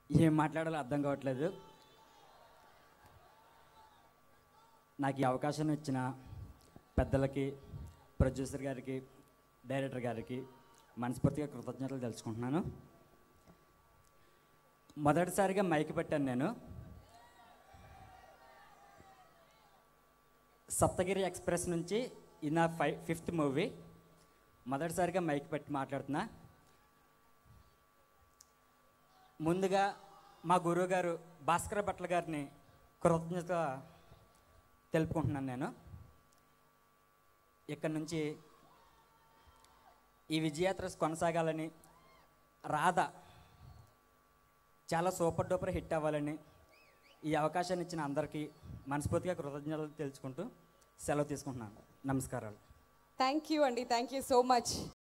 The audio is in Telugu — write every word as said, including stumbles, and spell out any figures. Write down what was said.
ఏం మాట్లాడాలో అర్థం కావట్లేదు. నాకు ఈ అవకాశం ఇచ్చిన పెద్దలకి, ప్రొడ్యూసర్ గారికి, డైరెక్టర్ గారికి మనస్ఫూర్తిగా కృతజ్ఞతలు తెలుసుకుంటున్నాను. మొదటిసారిగా మైక్ పెట్టాను నేను. సప్తగిరి ఎక్స్ప్రెస్ నుంచి ఈ నా ఫై ఫిఫ్త్ మూవీ మొదటిసారిగా మైక్ పెట్టి మాట్లాడుతున్నా. ముందుగా మా గురువు గారు భాస్కర భట్ల గారిని కృతజ్ఞత తెలుపుకుంటున్నాను నేను. ఇక్కడ నుంచి ఈ విజయయాత్ర కొనసాగాలని, రాధ చాలా సూపర్ డూపర్ హిట్ అవ్వాలని ఈ అవకాశాన్ని ఇచ్చిన అందరికీ మనస్ఫూర్తిగా కృతజ్ఞతలు తెలుసుకుంటూ సెలవు తీసుకుంటున్నాను. నమస్కారాలు. థ్యాంక్ యూ అండి, థ్యాంక్ యూ సో మచ్.